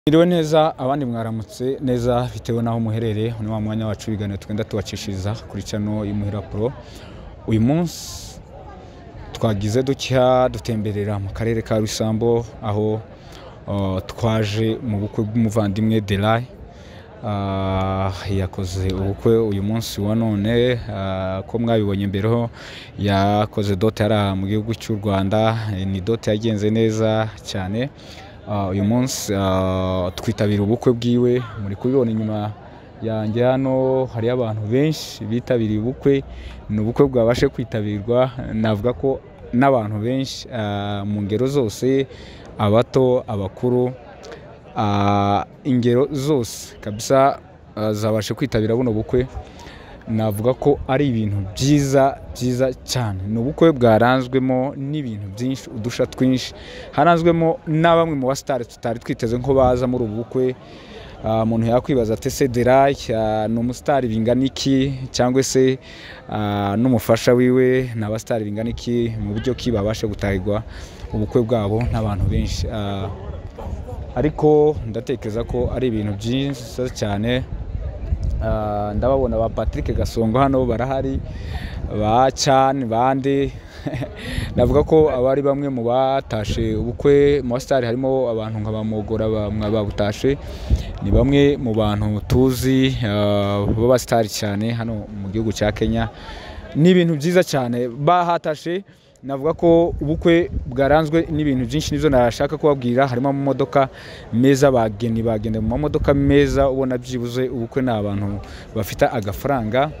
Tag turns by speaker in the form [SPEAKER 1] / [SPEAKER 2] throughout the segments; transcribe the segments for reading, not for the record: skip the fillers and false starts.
[SPEAKER 1] Iriwe neza abandi mwaramutse neza bitewe naho muherere ni wa mwanya wacu biganiro twenda tubacishiriza kuri channel y'Imuhira Pro. Uyu munsi twagize ducya dutemberera mu karere ka Rusambo aho twaje mu bukwe bw'umuvandimwe Delay. Yakoze ubukwe uyu munsi wa none ko mwabibonye mbereho yakoze dote yara mu gihugu cy'u Rwanda, ni dote yagenze neza cyane. Uyu munsi twitabira ubukwe bwiwe, muri kubibona inyuma yanjye hano hari abantu benshi bitabiriye ubukwe. Ni ubukwe bwabashe kwitabirwa, navuga ko n'abantu benshi mu ngero zose, abato abakuru, ingero zose kabisa zabashe kwitabira buno bukwe. Navuga ko ari ibintu byiza cyane. Ni ubukwe bwaranzwemo n'ibintu byinshi, udusha twinshi, haranzwemo na bamwe mu bastars tutari twiteze nko baza muri ubu bukwe. Umuntu yakwibaza ate se Delay ni umustar bingana iki, cyangwa se n'umufasha wiwe na bastars bingana iki, mu buryo ki babashe gutahirwa ubukwe bwabo n'abantu benshi. Ariko ndatekereza ko ari ibintu byinshi cyane. Ndababona ba Patrick Gasongo hano barahari, ba cyane bande navuga ko abari bamwe mu batashe ubukwe mu bastars, harimo abantu nk'abamogora babutashe, ni bamwe mu bantu tuzi bo bastars cyane hano mu gihugu cya Kenya. Ni ibintu byiza cyane bahatashe. Navuga ko ubukwe bwaranzwe n'ibintu byinshi, nizo narashaka kubabwira. Harimo mu modoka meza, bageni bagende mu modoka meza, ubona byibuze ubukwe n'abantu bafite agafaranga.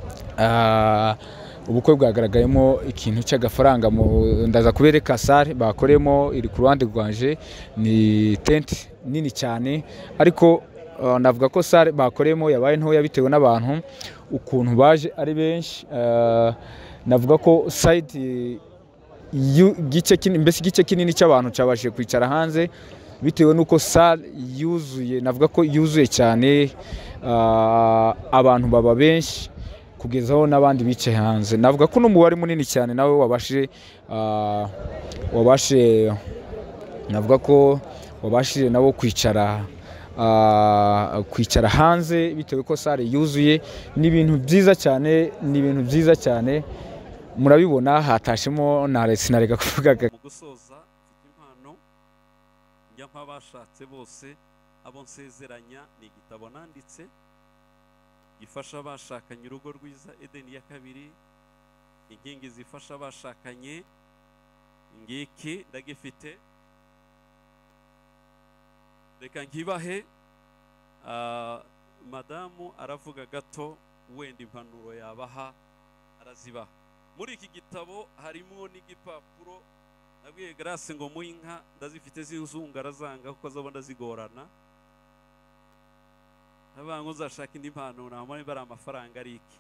[SPEAKER 1] Ubukwe bwagaragayemo ikintu cy'agafaranga. Ndaza kubereka salle bakoremo, iri ku ruhande rwanje, ni tent nini cyane, ariko navuga ko salle bakoremo yabaye ntoya bitewe n'abantu ukuntu baje ari benshi. Navuga ko side igice kinini cy'abantu cyabashije kwicara hanze bitewe nuko salle yuzuye. Navuga ko yuzuye cyane, abantu baba benshi kugezaho n'abandi bicaye hanze. Navuga ko n'umubare munini cyane nawe navuga ko wabashije nabo kwicara hanze bitewe ko salle yuzuye. Ni ibintu byiza cyane, murabibona. Hatashemo na sinarega kuvuga
[SPEAKER 2] mu gusoza impano njya mpabashatse bose abo nsezeranya. Ni igitabo nanditse gifasha abashakanye urugo rwiza, Edeni ya kabiri, inkingi zifasha abashakanye. Ngiki ndagifite, reka nkibahe. Madamu aravuga gato, wenda impanuro yabaha arazibaha. Muri iki gitabo harimo n'igipapuro nabwiye Grace ngo mu inka ndazifite z'inzunga arazanga kuko zabona zigorana. Abantu uzashaka indi mpano namwe bari amafaranga ari iki.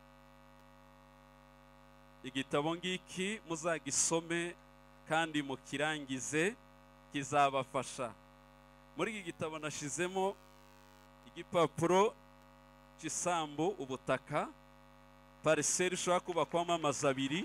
[SPEAKER 2] Igitabo ngiki muzagisome kandi mukirangize, kizabafasha. Muri iki gitabo nashizemo igipapuro cy'isambu, ubutaka, parcelle ushobora kubakwamo amazu abiri,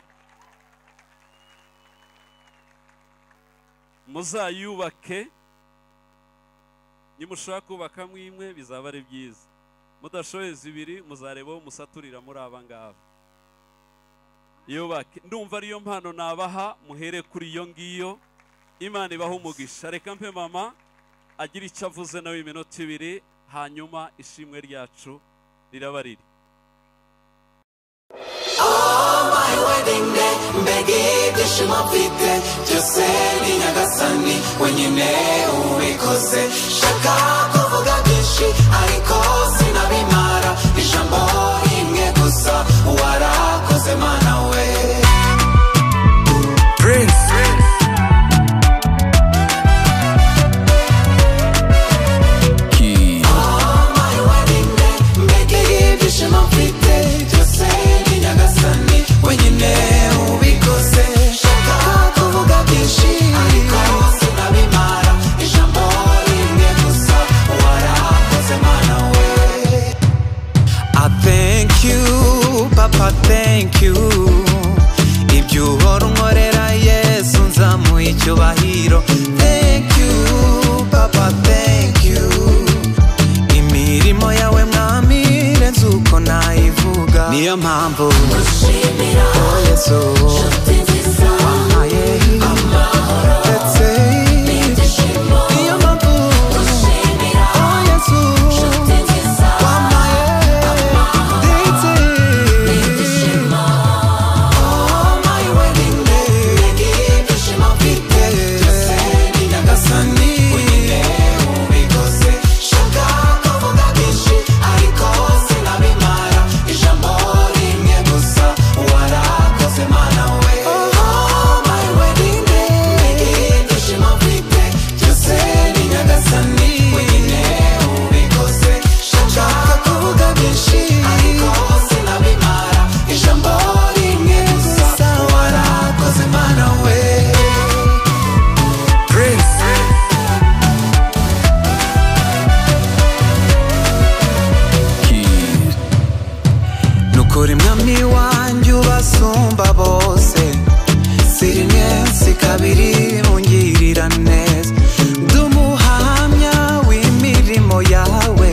[SPEAKER 2] muzayubake. Nimushaka kubakamo imwe bizaba ari byiza, mudashoboye zibiri muzarebaho musaturira muri aba ngaba. Yubake. Ndumva ariyo mpano nabaha, muhere kuri iyo ngiyo. Imana ibaha umugisha. Reka mpe mama agira icyo avuze nawe iminota 2, hanyuma ishimwe ryacu riraba riri.
[SPEAKER 3] My wedding day, mbegi dishima mfite, byose ni Nyagasani wenyine ubikoze. Shaka kuvuga byinshi ariko sinabimara, ijambo rimwe gusa warakoze Mana we. Prince my wedding day, mbegi dishima mfite, byose ni Nyagasani wenyine ubikoze. Shaka kuvuga byinshi ariko sinabimara, ijambo rimwe gusa mpamvu gushimira Yesu nshuti nziza wampaye amahoro ndetse n'ibyishimo niyo mpamvu gushimira Yesu nshuti nziza wampaye amahoro ndetse n'ibyishimo oh my wedding day ibyishimo mfite byose ni nyagasani wenyine ubikoze shaka kuvuga byinshi ariko sinabimara ijambo rimwe gusa warakoze mana we oh my wedding day ibyishimo mfite byose ni nyagasani wenyine ubikoze shaka kuvuga byinshi ariko sinabimara ijambo rimwe gusa warakoze mana we Prince nukuri mwami wanjye ubasumba bose si rimwe si kabiri mungirira neza ndi umuhamya w'imirimo yawe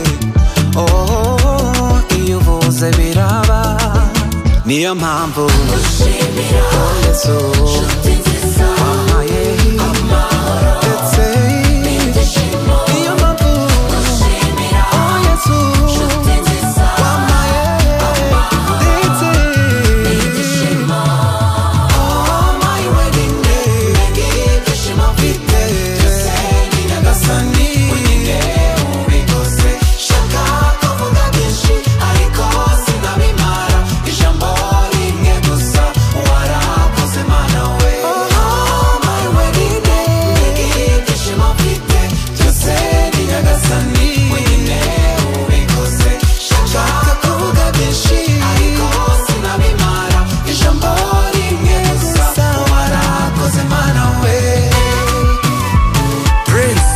[SPEAKER 3] oh iyo uvuze biraba niyo mpamvu gushimira Yesu nshuti nziza wampaye amahoro ndetse n'ibyishimo niyo mpamvu gushimira Yesu nshuti nziza wampaye amahoro ndetse n'ibyishimo oh my wedding day ibyishimo mfite byose ni nyagasani wenyine ubikoze shaka kuvuga byinshi ariko sinabimara ijambo rimwe gusa warakoze mana we oh my wedding day ibyishimo mfite byose ni nyagasani wenyine ubikoze shaka kuvuga byinshi ariko sinabimara ijambo rimwe gusa warakoze mana we Prince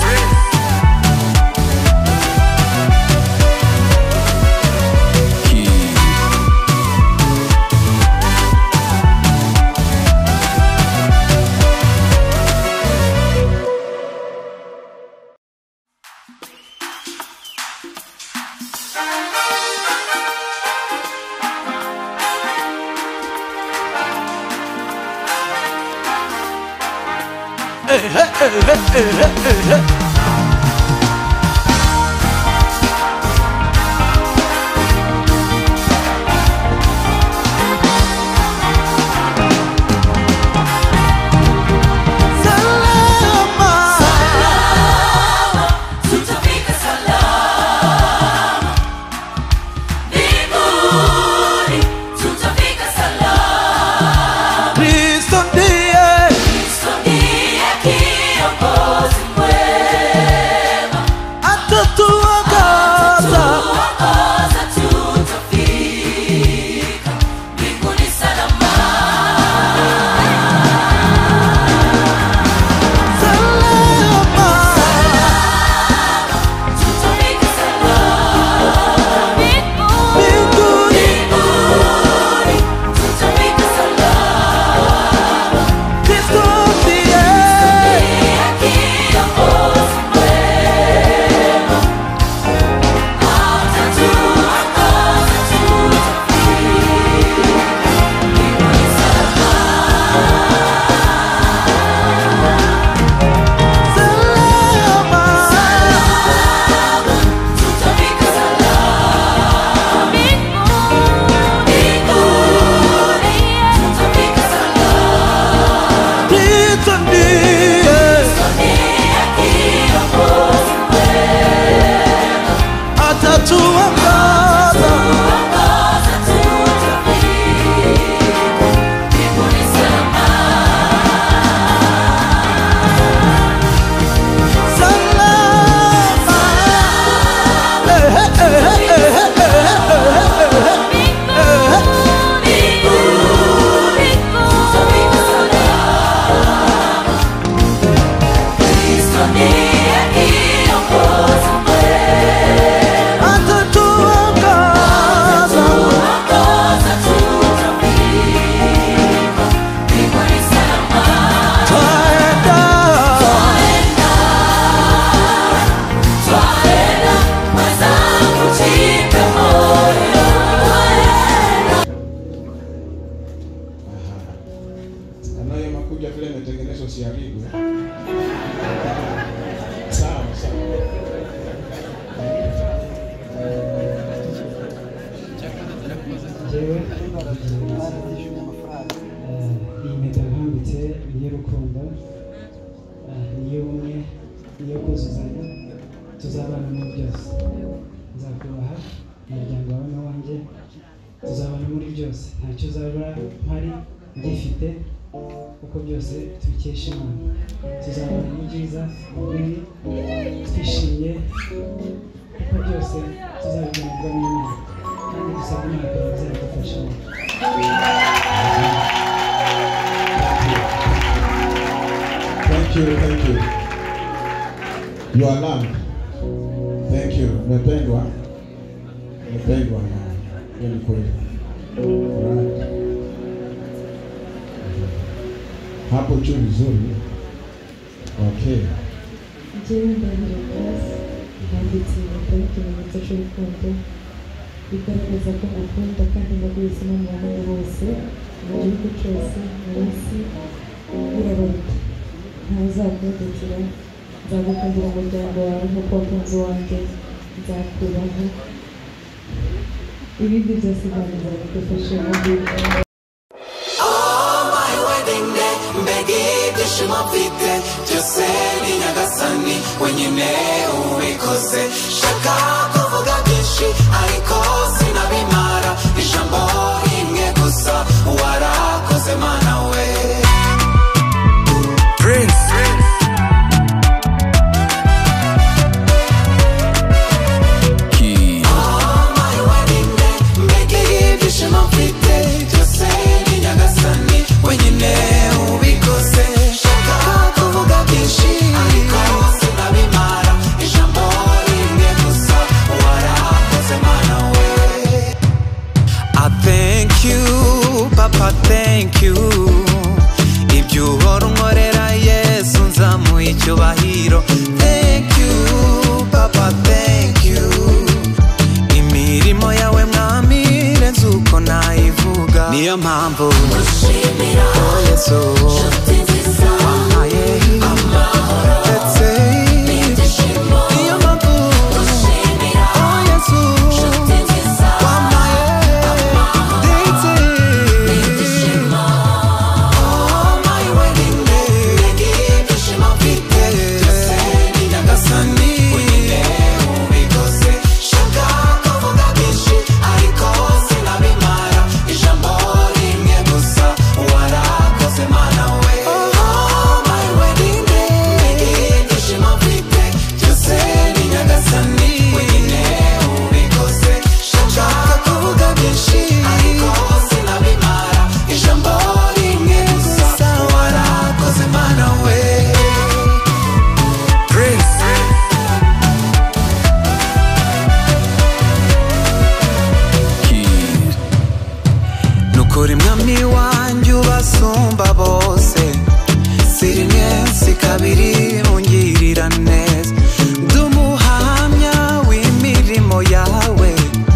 [SPEAKER 4] Tutafika salama mbinguni, tutafika salama.
[SPEAKER 3] Kristo ndiye
[SPEAKER 4] Kristo ndiye kiongozi wetu.
[SPEAKER 5] tuzabana muri byose nzakubaha umuryango wawe n'uwanjye tuzabana muri byose ntacyo uzabura mpari ngifite kuko byose tubikesha Imana tuzabana mu byiza mu bibi twishimye kuko byose tuzabigenerwa n'Imana kandi dusaba Imana ko izadufashamo.
[SPEAKER 6] Thank you. You are loved. Thank you. Umependwa. Ni kweli. Alright. Hapo juu vizuri. Okay.
[SPEAKER 7] Njyewe ndahira class ndanditse ikimenyetso cy'urukundo bigaragaza ko ngukunda kandi ndaguhisemo mu mwanya wose mu gihugu cyose mu isi birabaruta ntazakundikira nzagukundira umuryango wawe nk'uko wakunze uwanjye nzakubaho ibindi byose Imana izabigufashamo.
[SPEAKER 3] My wedding day, mbega ibyishimo mfite byose ni Nyagasani wenyine ubikoze shaka kuvuga byinshi ariko sinabimara ijambo rimwe gusa warakoze Mana we Prince my wedding day, mbega ibyishimo mfite byose ni Nyagasani wenyine ubikoze shaka kuvuga byinshi ariko sinabimara ijambo rimwe gusa warakoze Mana we I thank you Papa thank you ibyo uhora unkorera Yesu nzamuha icyubahiro thank you Papa thank you imirimo yawe mwami irenze uko nayivuga niyo mpamvu mushimira Yesu nshuti nziza wampaye amahoro ndetse n'ibyishimo niyo mpamvu mushimira Yesu nshuti nziza wampaye amahoro ndetse n'ibyishimo my wedding day mbega ibyishimo mfite byose ni Nyagasani wenyine ubikoze shaka kuvuga byinshi ariko sinabimara ijambo rimwe gusa warakoze Mana we my wedding day mbega ibyishimo mfite byose ni Nyagasani wenyine ubikoze shaka kuvuga byinshi ariko sinabimara ijambo rimwe gusa warakoze Mana we Prince nukuri mwami wanjye ubasumba bose si rimwe si kabiri ungirira neza ndi umuhamya w'imirimo yawe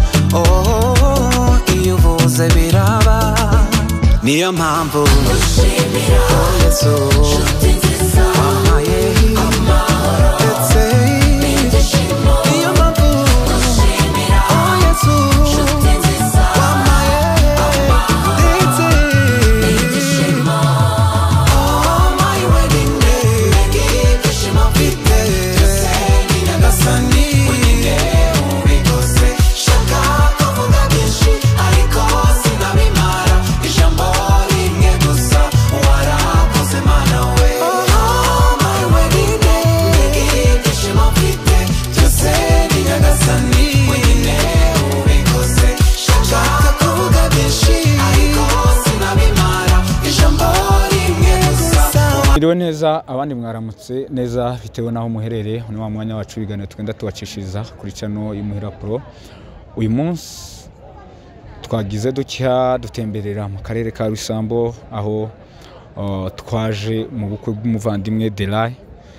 [SPEAKER 3] iyo uvuze biraba niyo mpamvu mushimira Yesu nshuti nziza wampaye amahoro ndetse n'ibyishimo niyo mpamvu mushimira Yesu nshuti nziza wampaye amahoro ndetse n'ibyishimo my wedding day mbega ibyishimo mfite byose ni Nyagasani wenyine ubikoze shaka kuvuga byinshi ariko sinabimara ijambo rimwe gusa warakoze Mana we my wedding day mbega ibyishimo mfite byose ni Nyagasani wenyine ubikoze shaka kuvuga byinshi ariko sinabimara ijambo rimwe gusa.
[SPEAKER 1] Iriwe neza abandi mwaramutse neza bitewe naho muherereye ni wa mwanya wacu ibiganiro twenda tubacishiriza kuri channel y'Umuhira Pro. Uyu munsi twagize ducya dutemberera mu karere ka Rusambo aho twaje mu bukwe bw'umuvandimwe Delay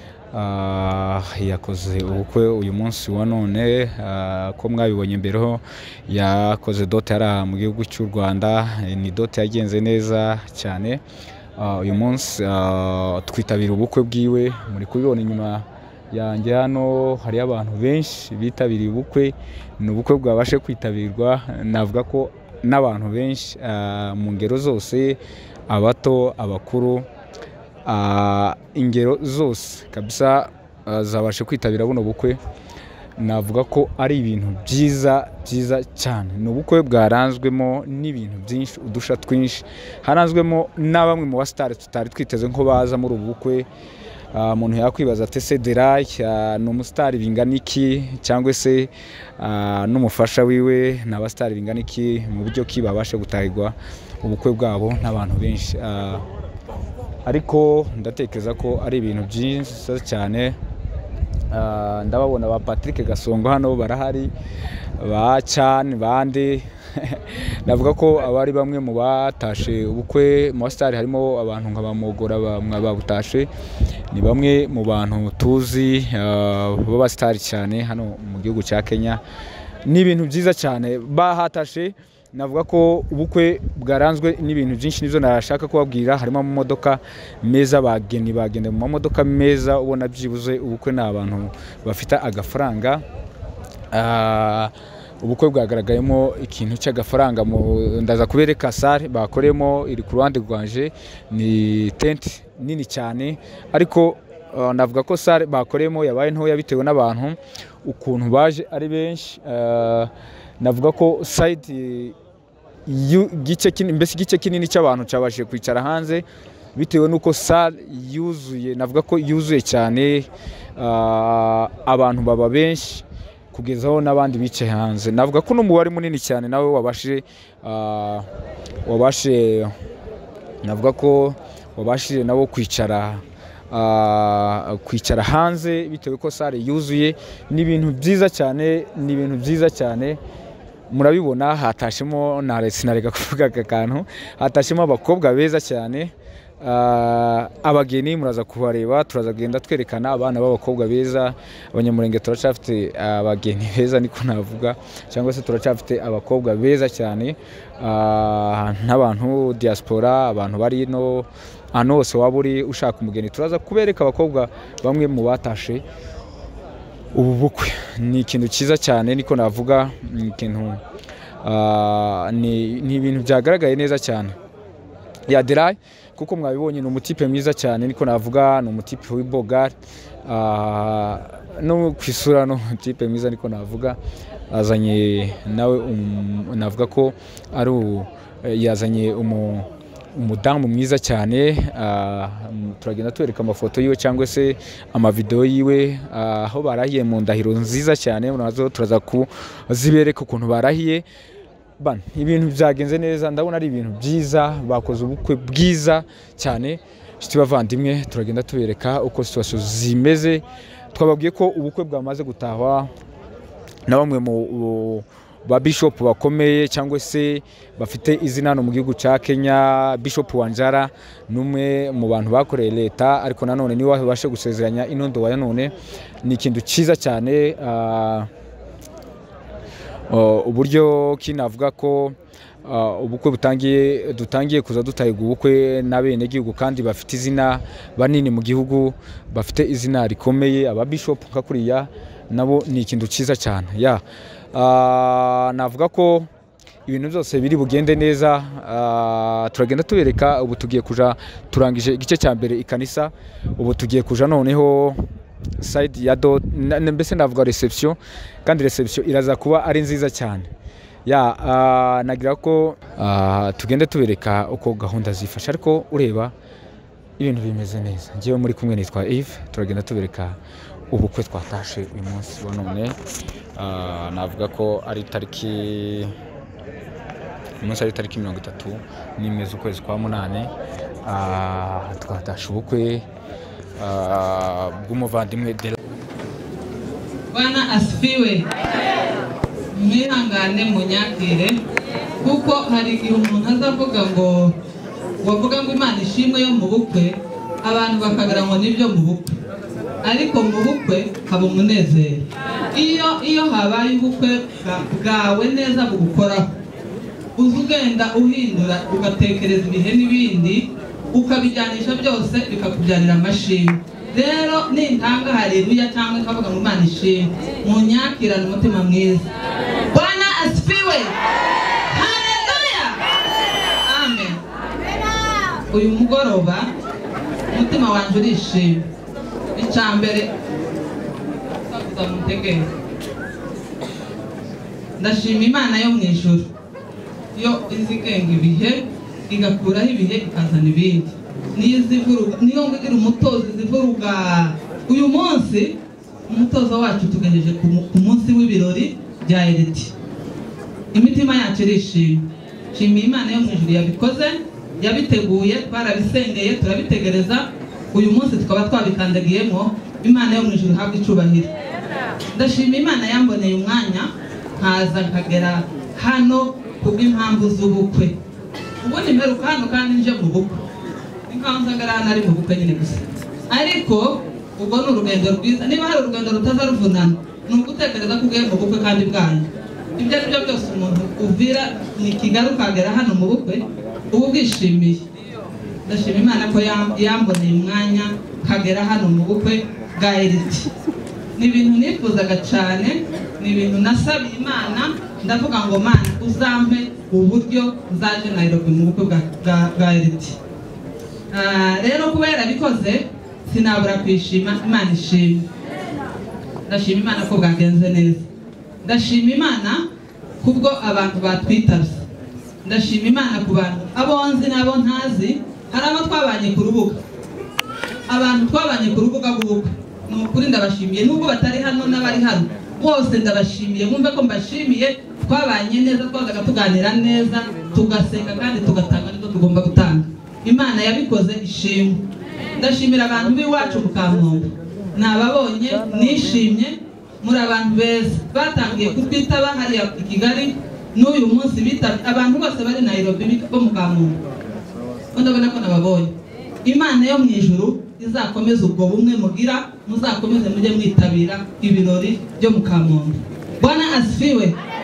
[SPEAKER 1] yakoze ubukwe uyu munsi wa none ko mwabibonye mbereho yakoze dote yari mu gihugu cy'u Rwanda ni dote yagenze neza cyane. Uyu munsi twitabira ubukwe bwiwe muri kubibona inyuma yanjye hano hari abantu benshi bitabiriye ubukwe ni ubukwe bwabashe kwitabirwa navuga ko n'abantu benshi mu ngero zose abato abakuru ingero zose kabisa zabashe kwitabira buno bukwe navuga ko ari ibintu byiza cyane. Ni ubukwe bwaranzwemo n'ibintu byinshi, udusha twinshi, haranzwemo na bamwe mu basitari tutari twiteze ko baza muri ubu bukwe. Umuntu yakwibaza ati se Derayi ni umusitari bingana iki, cyangwa se n'umufasha wiwe ni abasitari bingana iki, mu buryo ki babashe gutahirwa ubukwe bwabo n'abantu benshi. Ariko ndatekereza ko ari ibintu byiza cyane. Ndababona ba Patrick Gasongo hano barahari, ba Chan bandi navuga ko abari bamwe mu batashe ubukwe mu basitari, harimo abantu nka bamogora babutashe, ni bamwe mu bantu tuzi b'abasitari cyane hano mu gihugu cya Kenya. Ni ibintu byiza cyane bahatashe. Navuga ko ubukwe bwaranzwe n'ibintu byinshi, nivyo narashaka kubabwira. Harimo mu modoka meza, bageni bagende mu modoka meza, ubona byibuze ubukwe n'abantu bafite agafaranga. Ubukwe bwagaragayemo ikintu cy'agafaranga. Ndaza kubereka sare bakoremo iri ku ruhande rwanje, ni tent nini cyane, ariko navuga ko sare bakoremo yabaye ntoya bitewe n'abantu ukuntu baje ari benshi. Navuga ko side igice kinini cy'abantu cyabashije kwicara hanze bitewe nuko sale yuzuye. Navuga ko yuzuye cyane, abantu baba benshi kugezaho n'abandi bicaye hanze. Navuga ko n'umubare munini cyane nawe navuga ko wabashije nabo kwicara hanze bitewe ko sale yuzuye. Ni ibintu byiza cyane, murabibona. Hatashemo sinareka kuvuga aka kantu, hatashemo abakobwa beza cyane. Abageni muraza kubareba, turaza kugenda twerekana abana b'abakobwa beza. Abanyamurenge turacafite abageni beza niko navuga, cyangwa se turacafite abakobwa beza cyane. N'abantu diaspora, abantu bari no hano hose waba uri ushaka umugeni, turaza kubereka abakobwa bamwe mu batashe ubu bukwe. Ni ikintu cyiza cyane niko navuga, ni ikintu ni ibintu byagaragaye neza cyane. Ya Derayi kuko mwabibonye ni umutipe mwiza cyane niko navuga, ni umutipe w'ibogari, no kwisura no umutipe mwiza niko navuga. Azanye nawe navuga ko ari yazanye umudamu mwiza cyane. Turagenda twereka amafoto yiwe cyangwa se amavideo yiwe aho barahiye mu ndahiro nziza cyane. Nazo turaza kuzibereka ukuntu barahiye. Ibintu byagenze neza, ndabona ari ibintu byiza, bakoze ubukwe bwiza cyane. Shiti bavandimwe, turagenda tubereka uko situation zimeze. Twababwiye ko ubukwe bwamaze gutahwa na bamwe mu ba bishop bakomeye cyangwa se bafite izina no mu gihugu cya Kenya. Bishop Wanjara numwe mu bantu bakoreye leta, ariko nanone niwe wabashe gusezeranya inondo wa none. Ni ikintu cyiza cyane. Uburyo kinavuga ko ubukwe dutangiye kuza dutahiga ubukwe n'abene gihugu kandi bafite izina banini mu gihugu, bafite izina rikomeye. Aba bishop nka kuriya nabo ni ikintu cyiza cyane. Navuga ko ibintu byose biri bugende neza. Turagenda tubereka. Ubu tugiye kuja turangije igice cya mbere ikanisa, ubu tugiye kuja noneho side ya mbese navuga reception, kandi reception iraza kuba ari nziza cyane. Nagira ko tugende tubereka uko gahunda zifasha, ariko ureba ibintu bimeze neza. Ngiye muri kumwe nitwa Yves, turagenda tubereka ubukwe twatashe uyu munsi wa none. Navuga ko ari tariki 31 z'ukwezi kwa 8. Twatashe ubukwe bw'umuvandimwe Derayi.
[SPEAKER 8] Bwana asifiwe. Mwihangane munyakire, kuko hari igihe umuntu azavuga ngo wavuga ngo Imana ishimwe yo mu bukwe, abantu bakagira ngo nibyo mu bukwe, ariko mu bukwe haba umunezero. Iyo habaye ubukwe bwawe neza bugukoraho, uza ugenda uhindura, ugatekereza ibihe n'ibindi, ukabijyanisha byose bikakubyarira amashimwe. Rero nintanga haleluya cyangwa ikavuga ngo Imana ishimwe, munyakirane umutima mwiza. Bwana asifiwe. Haleluya. Amen. Uyu mugoroba umutima wanjye urishimye. Icyambere sabuza mutegere ndashima imana yo mu ijuru yo izi igenga ibihe igakuraho ibihe ikazana ibindi niyo ngira umutozo zivuruga uyu munsi umutozo wacu tugejeje ku munsi w'ibirori bya eriti imitima yacu irishima shimiye imana yo mu ijuru yabikoze yabiteguye twarabisengeye turabitegereza uyu munsi tukaba twabikandagiyemo imana yo mu ijuru habwa icubahiro ndashima imana yamboneye umwanya nkaza nkagera hano kubw'impamvu z'ubukwe ubundi mperuka hano kandi nje mu bukwe nkaho nsangara hano ari mu bukwe nyine gusa ariko ubwo ni urugendo rwiza niba hari urugendo rutazaruvunana ni ugutekereza ko ugiye mu bukwe kandi bwanyu ibyo ari byo byose umuntu uvira ni Kigali ukagera hano mu bukwe uba ubwishimiye ndashima imana ko yamboneye umwanya kagera hano mu bukwe bwa eriti ni ibintu nifuzaga cyane ni ibintu nasabiye imana ndavuga ngo mana uzampe uburyo nzaje Nairobi mu bukwe bwa eriti rero kuba yarabikoze sinabura kwishima imana ishimwe ndashima imana ko bwagenze neza ndashima imana kubwo abantu batwitabye ndashima imana ku bantu abo nzi n'abo ntazi hari abo twabanye ku rubuga abantu twabanye ku rubuga rw'ubukwe ni ukuri ndabashimiye nubwo batari hano n'abari hano bose ndabashimiye bumve ko mbashimiye twabanye neza twazaga tuganira neza tugaseka kandi tugatanga n'ibyo tugomba gutanga imana yabikoze ishimwe ndashimira abantu b'iwacu mu Kamombo nababonye nishimye muri abantu beza batangiye kutwitaba hariya i Kigali n'uyu munsi bitabye abantu bose bari Nairobi bo mu Kamombo ndabona ko nababonye imana yo mu ijuru izakomeza ubwo bumwe mugira muzakomeze mujye mwitabira ibirori byo mu Kamombo Bwana asifiwe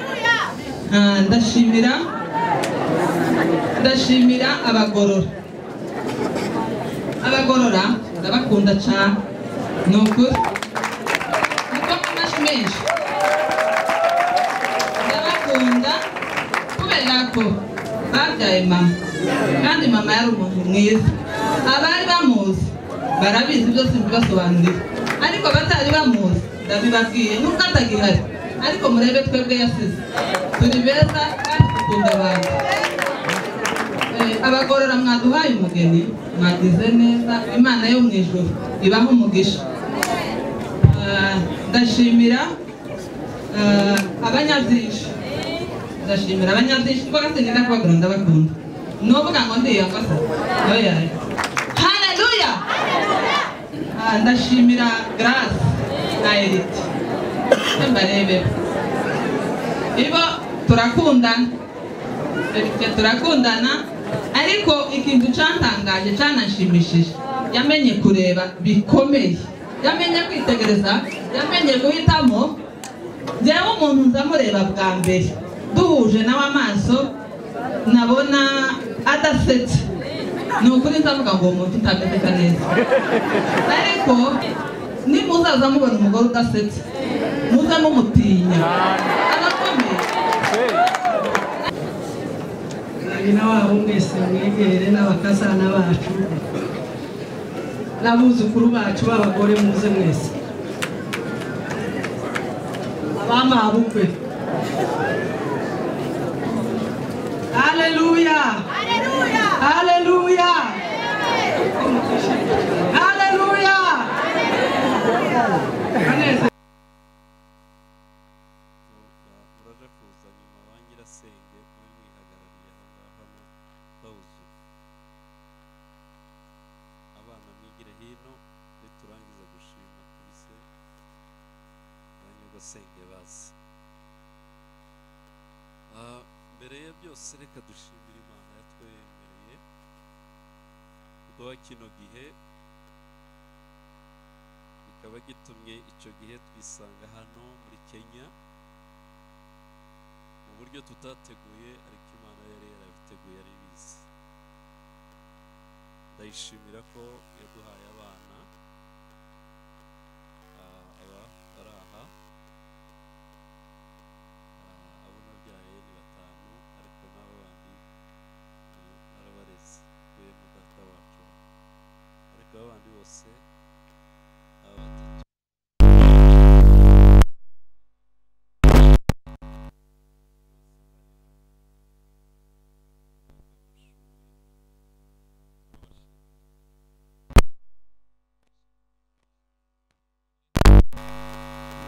[SPEAKER 8] ndashimira abagorora ndabakunda cyane ni ukuri niko amashi menshi ndabakunda kubera ko babyaye mama kandi mama yari umuntu mwiza abari bamuzi barabizi byose mbibasobanurira ariko abatari bamuzi ndabibabwiye nubwo atagihari ariko murebe twebwe yasize turi beza kandi dukunda abantu abagorora mwaduhaye umugeni mwagize neza imana yo mu ijuru ibaho umugisha ndashimira abanyabyinshi kuko kandi nina kubagura ndabakunda nuvuga ngo ndiyangasa oya haleluya ndashimira Grace na Eriti mbarebe ibo turakundana ariko ikintu cyantangaje cyanashimishije yamenye kureba bikomeye yamenye kwitegereza yamenye guhitamo njyewe umuntu nzamureba bwa mbere duhuje nawe amaso nabona adasetse ni ukuri nzavuga ngo uwo muntu utameze neza ariko nimuzaza mubona umugore udasetse muze mumutinya arakomeye
[SPEAKER 9] nyina wabo mwese mwegere n'abakazana bacu n'abuzukuru bacu b'abagore muze mwese abamabukwe haleluya haleluya haleluya haleluya
[SPEAKER 2] muraje kuza nyuma ba nyirasenge mwihagarariye hano bawuzuye abana mwigire hino niturangiza gushima tubise abanyugasenge bazi mbere ya byose reka dushimire imana yatwemereye kuduha kino gihe bikaba gitumye icyo gihe twisanga hano muri Kenya mu buryo tutateguye ariko imana yari yarabiteguye ari bizi ndayishimira ko yaduhaye abana aba ari aha abo nabyaye ni 5 ariko n'abo bandi arabarezi kuyemo data wacu ariko abandi bose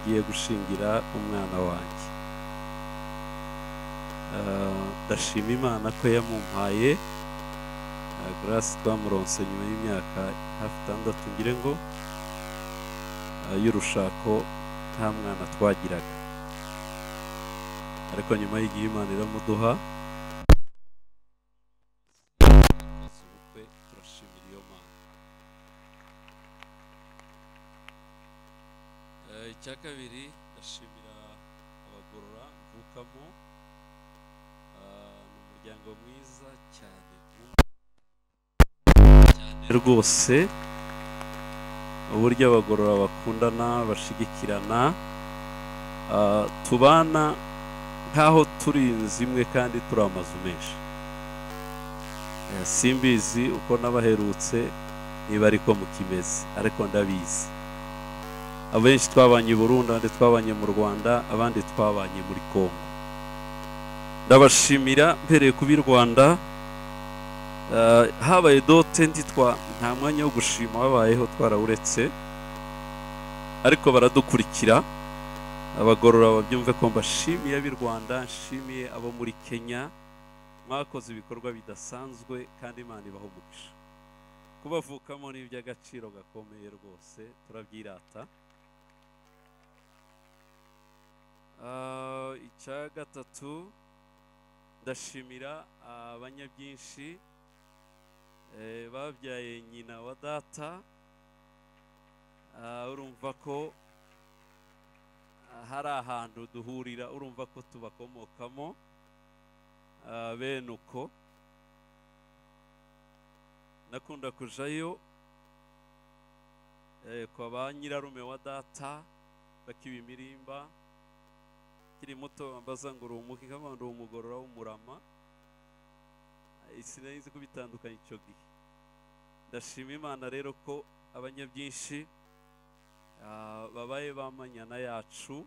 [SPEAKER 2] ngiye gushingira umwana wanjye. Ndashima Imana ko yamumpaye Grace twamuronse nyuma y'imyaka hafi 6 ngire ngo y'urushako nta mwana twagiraga, ariko nyuma y'igihe Imana iramuduha ubukwe, turashimira iyo Mana. Icya kabiri ndashimira abagorora mvukamo, ni umuryango mwiza cyane rwose, uburyo abagorora bakundana bashigikirana, tubana nkaho turi inzu imwe kandi turi amazu menshi. Simbizi uko nabaherutse niba ariko mukimeze, ariko ndabizi abenshi twabanye i Burundi, abandi twabanye mu Rwanda, abandi twabanye muri Kongo. Ndabashimira mpereye kubi Rwanda, habaye dote nta mwanya wo gushima wabayeho twarawuretse, ariko baradukurikira. Abagorora babyumve ko mbashimiye ab'i Rwanda, nshimiye abo muri Kenya, mwakoze ibikorwa bidasanzwe kandi Imana ibaho umugisha. Kubavukamo ni iby'agaciro gakomeye rwose, turabyirata. Icya gatatu ndashimira abanyabyinshi babyaye nyina wa data. Urumva ko hari ahantu duhurira, urumva ko tubakomokamo bene uko. Nakunda kujayo kwa ba nyirarume wa data bakiba imirimba, kiri muto ambaza ngo urumuke kama ndo umugorora w'umurama, sinari nzi ko bitandukanye icyo gihe. Ndashima Imana rero ko abanyabyinshi babaye bamanyana yacu,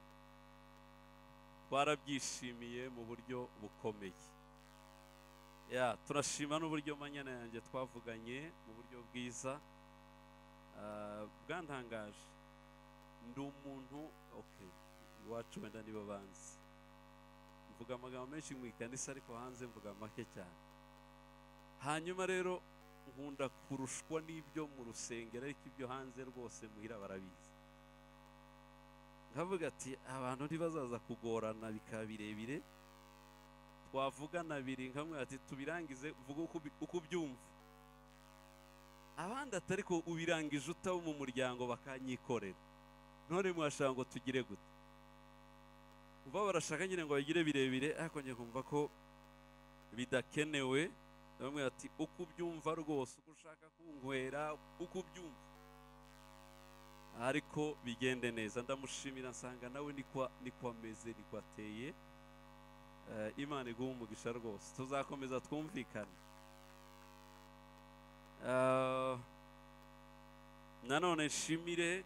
[SPEAKER 2] twarabyishimiye mu buryo bukomeye. Turashima n'uburyo manyana yanjye twavuganye mu buryo bwiza bwantangaje. Ndi umuntu iwacu wenda nibo banzi, mvuga amagambo menshi mu ikanisa ariko hanze mvuga make cyane. Hanyuma rero nkunda kurushwa n'ibyo mu rusengero, ariko ibyo hanze rwose muhira barabizi. Nkavuga ati abantu ntibazaza kugorana bikaba birebire, twavugana biri nkamwe ati tubirangize vuga uko ubyumva, abandi atari ko ubirangije utabo mu muryango bakanyikorera, none mwashaka ngo tugire gute? Uba barashaka nyine ngo bagire birebire, ariko nje kumva ko bidakenewe. Bamwe ati uko ubyumva rwose, uko ushaka kunkwera uko ubyumva, ariko bigende neza. Ndamushimira, nsanga nawe niko ameze, niko ateye. Imana iguha umugisha rwose, tuzakomeza twumvikane. Nanone nshimire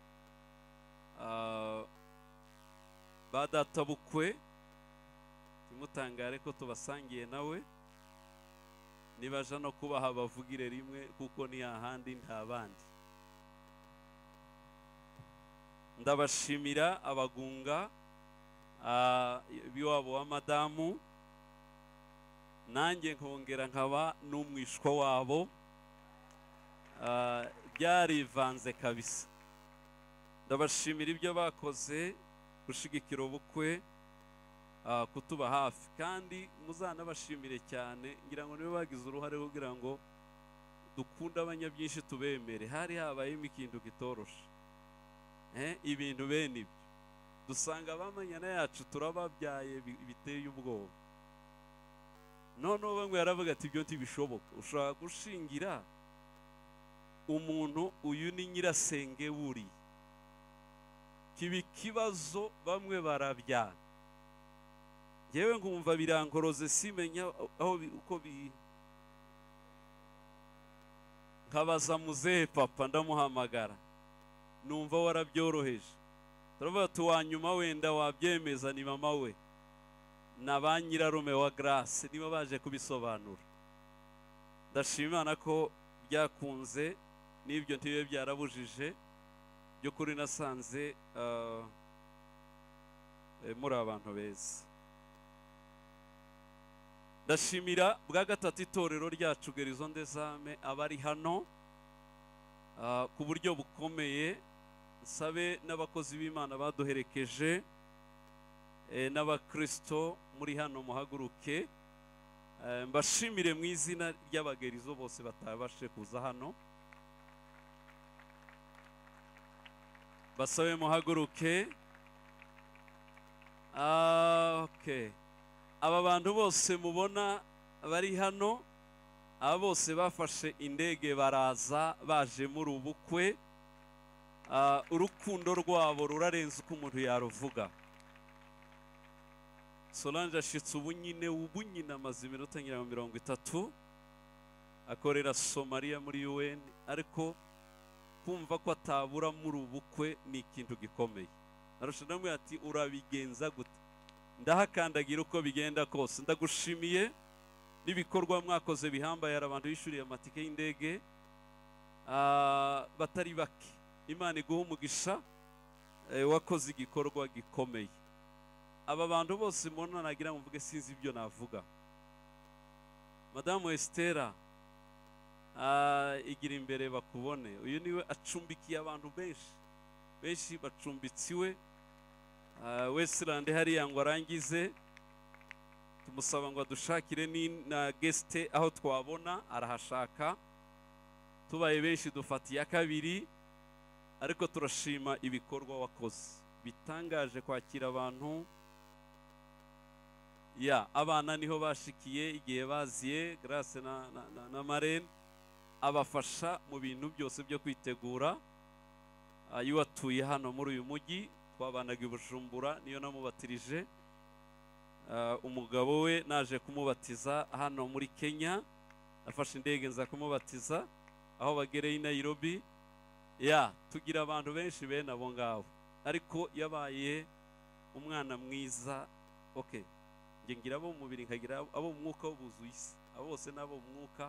[SPEAKER 2] ba data bukwe, timutangare ko tubasangiye nawe, nibaja no kubaha bavugire rimwe kuko ni ahandi nta bandi. Ndabashimira abagunga biwabo wa madamu, nanjye nkongera nkaba n'umwishwa wabo, byarivanze kabisa. Ndabashimira ibyo bakoze gushigikira ubukwe, kutuba hafi, kandi muzanabashimire cyane, ngira ngo nibo bagize uruhare kugira ngo dukunde abanyabyinshi tubemere. Hari habayemo ikintu kitoroshe, ibintu bene ibyo dusanga abamanyana yacu turababyaye biteye ubwoba. Noneho bamwe yaravuga ati ibyo ntibishoboka, ushobora gushingira umuntu uyu ni nyirasenge wuri, kiba ikibazo bamwe barabyana. Yewe nkumva birankoroze, simenya aho uko nkabaza muzehe papa, ndamuhamagara numva warabyoroheje. Turavuga tuwanyuma wenda wabyemeza ni mama we na ba nyirarume wa Grace, niba baje kubisobanura. Ndashimana ko byakunze, n'ibyo ntibibe byarabujije. Byo kuri nasanze muri abantu beza. Ndashimira bwa gatatu itorero ryacu Gerison des Âmes abari hano ku buryo bukomeye. Nsabe n'abakozi b'Imana baduherekeje n'abakristo muri hano muhaguruke, mbashimire mu izina ry'abagerizo bose batabashe kuza hano. Basabe muhaguruke. Okay. Aba bantu bose mubona bari hano, aba bose bafashe indege baraza baje muri ubukwe. Urukundo rwabo rurarenze uko umuntu yaruvuga. Solange ashitse ubu nyine amaze iminota 30 akorera Somalia muri UN, ariko kumva ko atabura muri ubukwe ni ikintu gikomeye. Arusha namwe ati urabigenza gute? Ndahakandagira uko bigenda kose. Ndagushimiye n'ibikorwa mwakoze bihambaye, abantu bishuriye amatike y'indege batari bake. Imana iguha umugisha, wakoze igikorwa gikomeye. Aba bantu bose mbona nagira ngo mvuge sinzi ibyo navuga. Madame Estera igira imbere bakubone. Uyu niwe acumbikiye abantu benshi bacumbitsiwe. Westland hariya ngo arangize, tumusaba ngo adushakire na guest aho twabona, arahashaka. Tubaye benshi dufatiye akabiri, ariko turashima ibikorwa wakoze bitangaje kwakira abantu. Abana niho bashikiye igihe baziye. Grace na Marene abafasha mu bintu byose byo kwitegura. Yuwatuye hano muri uyu mujyi, twabanaga i Bujumbura, niyo namubatirije. Umugabo we naje kumubatiza hano muri Kenya, afashe indege nza kumubatiza aho bagereye i Nairobi. Tugira abantu benshi bene abo ngabo, ariko yabaye umwana mwiza. Okay, nge ngira abo mu mubiri nkagira abo mu mwuka buzuye isi. Abo bose nabo mu mwuka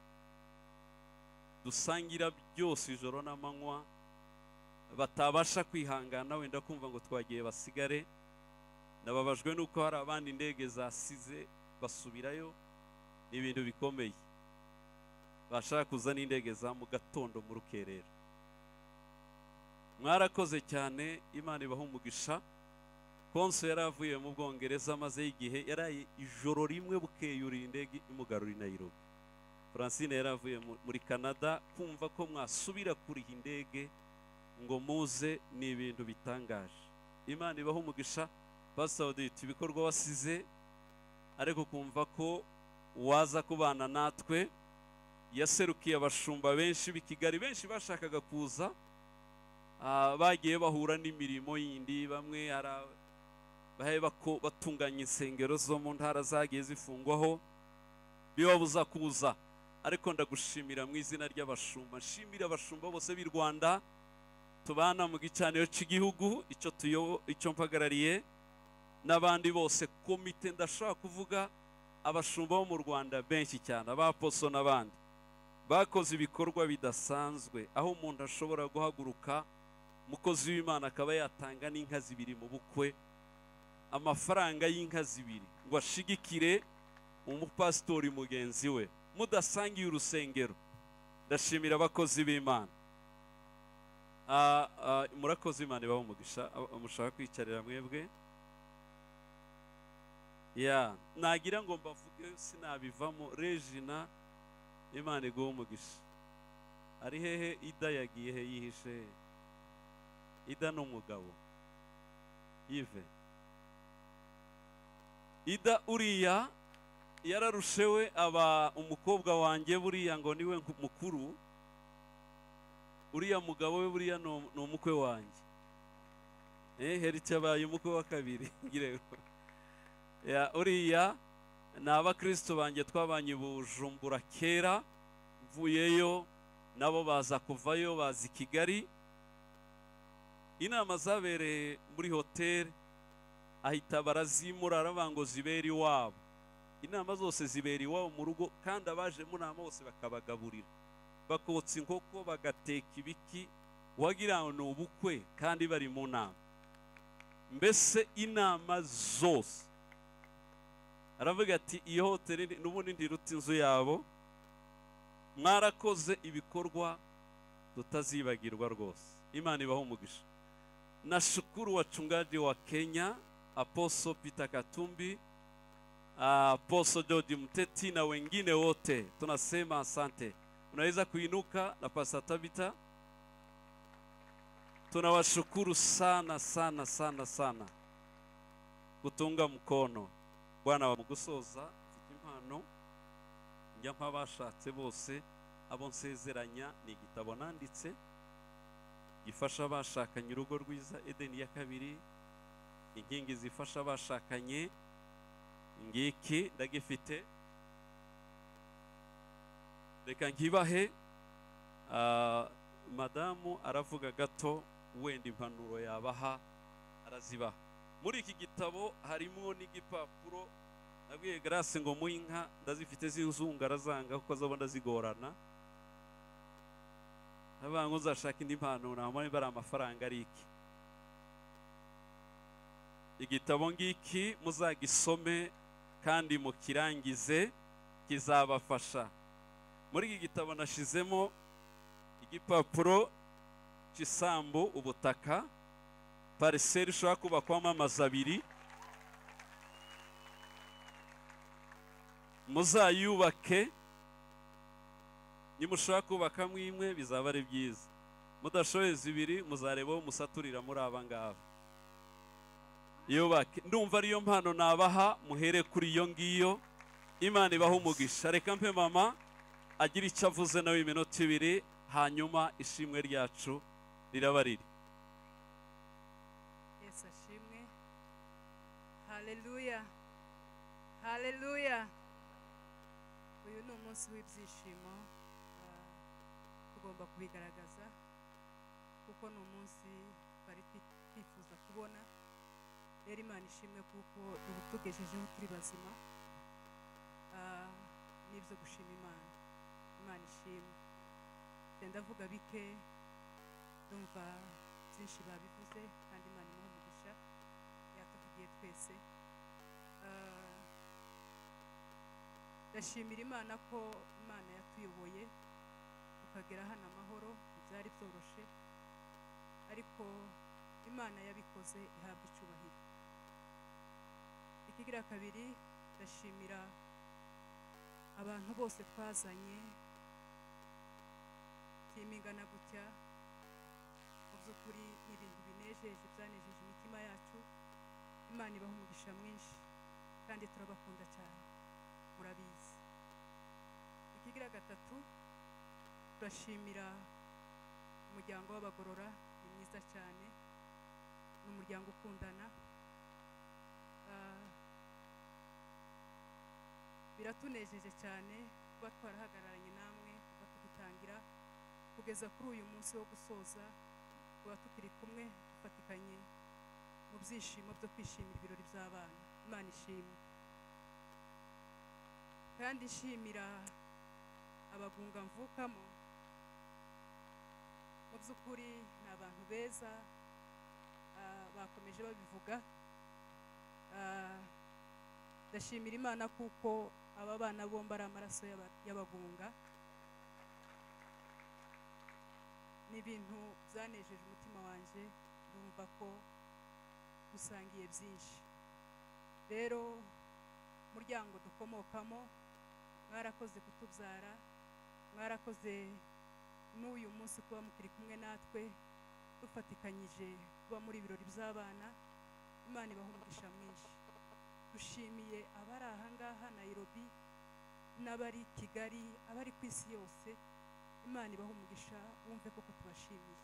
[SPEAKER 2] dusangira byose ijoro n'amanywa, batabasha kwihangana wenda kumva ngo twagiye basigare. Nababajwe nuko hari abandi indege zasize basubirayo, ni ibintu bikomeye. Bashaka kuzana indege za mu gatondo mu rukerera. Mwarakoze cyane, Imana ibaha umugisha. Konso yaravuye mu Bwongereza maze igihe, yaraye ijoro rimwe bukeyura indege imugarura i Nairobi. Francine yaravuye muri Canada, kumva ko mwasubira kuriha indege ngo muze ni ibintu bitangaje. Imana ibaha umugisha. Pastor Audit, ibikorwa wasize, ariko kumva ko waza kubana natwe. Yaserukiye abashumba benshi b'i Kigali, benshi bashakaga kuza, bagiye bahura n'imirimo yindi. Bamwe bahaye batunganya insengero zo mu ntara zagiye zifungwaho, bibabuza kuza. Ariko ndagushimira mu izina ry'abashumba. Nshimira abashumba bose b'i Rwanda tubana mu gicaniro cy'igihugu icyo mpagarariye, n'abandi bose komite. Ndashaka kuvuga abashumba bo mu Rwanda benshi cyane, abaposo n'abandi bakoze ibikorwa bidasanzwe, aho umuntu ashobora guhaguruka, umukozi w'Imana akaba yatanga n'inka 2 mu bukwe, amafaranga y'inka 2 ngo ashigikire umupastori mugenzi we, mudasangiye urusengero. Ndashimira abakozi b'Imana. Murakoze, Imana ibaha umugisha. Mushaka kwicarira mwebwe. Nagira ngo mbavuge sinabivamo. Regina, Imana iguha umugisha. Ari hehe Ida? Yagiye he? Yihishe? Ida n'umugabo Yves. Ida uriya yararushewe, aba umukobwa wanjye buriya ngo niwe mukuru. Uriya mugabo we buriya ni umukwe wanjye. Heriti yabaye umukwe wa kabiri. Uriya ni abakristo banjye twabanye Bujumbura kera, mvuyeyo nabo baza kuvayo, baza i Kigali. Inama zabereye muri hoteli, ahita barazimura arabango zibera iwabo. Inama zose zibera iwabo mu rugo, kandi abaje mu nama bose bakabagaburira, bakotsa inkoko, bagateka ibiki, wagira ngo ni ubukwe kandi bari mu nama. mbese inama zose aravuga ati iyo hoteli n'ubundi ndiruta inzu yabo, mwarakoze ibikorwa tutazibagirwa rwose. Imana ibaho umugisha. Nashukuru wachungaji wa Kenya, Apostle Peter Katumbi, Apostle George Mteti na wengine wote, tunasema asante. Unaweza kuinuka na Pastor Tabita. Tunawashukuru sana sana sana sana kutunga mkono. Bwana wa mugusoza mfite impano njya mpabashatse bose abo nsezeranya ni igitabo nanditse gifasha abashakanye urugo rwiza Edeni ya kabiri, inkingi zifasha abashakanye, ngiki ndagifite, reka nkibahe. Madamu aravuga gato wenda impanuro yabaha arazibaha. Muri iki gitabo harimo n'igipapuro nabwiye Grace ngo mu inka ndazifite z'inzunga arazanga kuko azabona zigorana, abantu uzashaka indi mpano namwe bari amafaranga ari iki. Igitabo ngiki muzagisome kandi mukirangize kizabafasha. Muri iki gitabo nashizemo igipapuro cy'isambu, ubutaka, pariseri ushobora kubakwamo amazu abiri, muzayubake. Nimushobora kubakamo imwe bizaba ari byiza, mudashoboye zibiri muzarebaho musaturira muri aba ngaba. Yubake. Ndumva ariyo mpano nabaha, muhere kuri iyo ngiyo. Imana ibaho umugisha. Reka mpe mama agira icyo avuze nawe iminota ibiri, hanyuma ishimwe ryacu riraba riri.
[SPEAKER 10] Yesu ashimwe. Haleluya, haleluya. Uyu ni umunsi w'ibyishimo, tugomba kubigaragaza kuko ni umunsi bari twifuza kubona. Rero Imana ishimwe kuko tugejejeho turi bazima, n'ibyo gushima Imana. Imana ishimwe. Ndavuga bike, ndumva byinshi babivuze kandi Imana imuha umugisha yatuvugiye twese. Ndashimira Imana ko Imana yatuyoboye tukagera hano amahoro. Byari byoroshe ariko Imana yabikoze, ihabwa icyubahiro. Ikigira kabiri, ndashimira abantu bose twazanye timingana gutya. Mu by'ukuri ni ibintu binejeje, byanejeje imitima yacu. Imana ibaha umugisha mwinshi kandi turabakunda cyane, murabizi. Ikigira gatatu, turashimira umuryango w'abagorora, ni mwiza cyane, ni umuryango ukundana. Biratunejeje cyane kuba twarahagararanye namwe kuba tugitangira kugeza kuri uyu munsi wo gusoza, kuba tukiri kumwe dufatikanye mu byishimo byo kwishimira ibirori by'abana. Imana ishimwe. Kandi ishimira abagunga mvukamo, mu by'ukuri ni abantu beza, bakomeje babivuga. Ndashimira Imana kuko aba bana bombi ari amaraso y'abagunga. Ni ibintu byanejeje umutima wanjye, ndumva ko dusangiye byinshi. Rero umuryango dukomokamo, mwarakoze kutubyara, mwarakoze n'uyu munsi kuba mukiri kumwe natwe dufatikanyije kuba muri ibirori by'abana. Imana ibaha umugisha mwinshi. Dushimiye abari aha ngaha Nairobi n'abari Kigali, abari ku isi yose. Imana ibaha umugisha, bumve koko tubashimiye.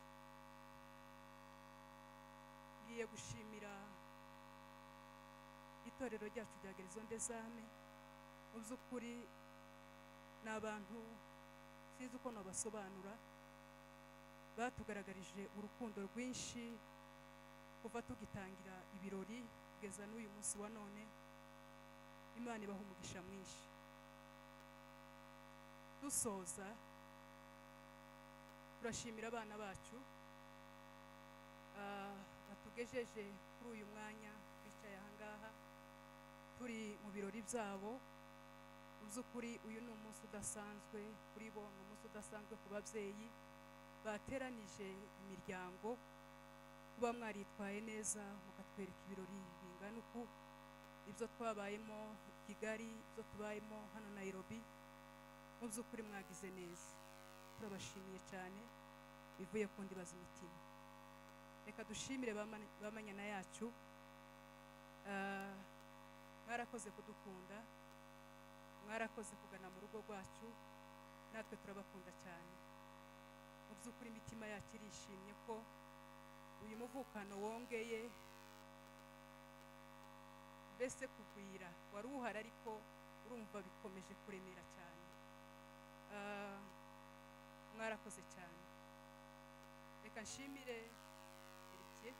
[SPEAKER 10] Ngiye gushimira itorero ryacu rya Gerison des Âmes. Mu by'ukuri ni abantu sinzi uko nabasobanura, batugaragarije urukundo rwinshi kuva tugitangira ibirori kugeza n'uyu munsi wa none. Imana ibaha umugisha mwinshi. Dusoza, turashimira abana bacu batugejeje kuri uyu mwanya twicaye ahangaha turi mu birori byabo. Mu by'ukuri uyu ni umunsi udasanzwe kuri bo, ni umunsi udasanzwe ku babyeyi bateranije imiryango, kuba mwaritwaye neza mukatwereka ibirori bingana uku, ibyo twabayemo Kigali, ibyo tubayemo hano Nairobi, mu by'ukuri mwagize neza, turabashimiye cyane bivuye ku ndibaza imitima. Reka dushimire bamanyana yacu, mwarakoze kudukunda, mwarakoze kugana mu rugo rwacu, natwe turabakunda cyane. Mu by'ukuri imitima yacu irishimye ko uyu muvukano wongeye mbese kugwira, wari uhari ariko urumva bikomeje kuremera cyane. Mwarakoze cyane. Reka nshimire Erikiye,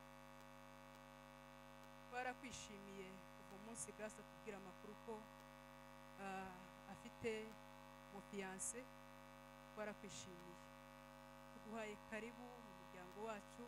[SPEAKER 10] twarakwishimiye kuva umunsi Grace atubwira amakuru ko afite umufiyanse, twarakwishimiye, tuguhaye karibu mu muryango wacu.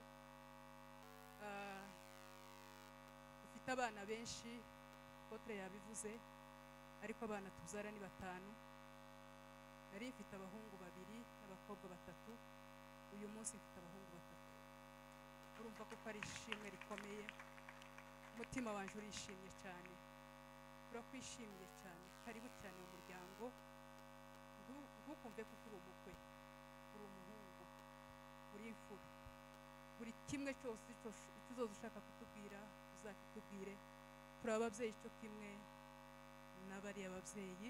[SPEAKER 10] Dufite abana benshi, Apotre yabivuze, ariko abana tubyara ni 5. Nari mfite abahungu 2 n'abakobwa 3, uyu munsi mfite abahungu 3. Urumva ko ari ishimwe rikomeye, umutima wanje urishimye cyane, turakwishimiye cyane, karibu cyane mu muryango. Ntukumve ko uri umukwe, uri umuhungu, uri imfura, buri kimwe cyose icyo uzoza ushaka kutubwira uzakitubwire. Turi ababyeyi cyo kimwe n'abariya babyeyi,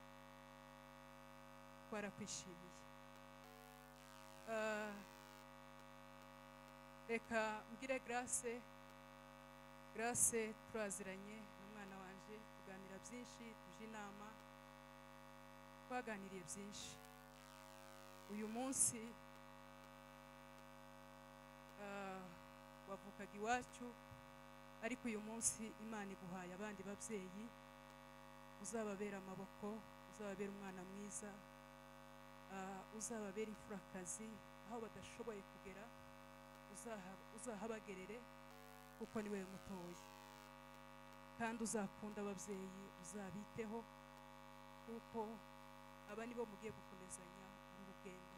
[SPEAKER 10] twarakwishimiye. Reka mbwire Grace turaziranye n'umwana wanje, tuganira byinshi, tuje inama, twaganiriye byinshi. Uyu munsi wavukaga iwacu, ariko uyu munsi Imana iguhaye abandi babyeyi, uzababera amaboko, uzababera umwana mwiza, uzababera imfurakazi aho badashoboye kugera, uzahabagerere kuko ni wewe mutoya, kandi uzakunda ababyeyi, uzabiteho kuko aba nibo mugiye gukomezanya urugendo.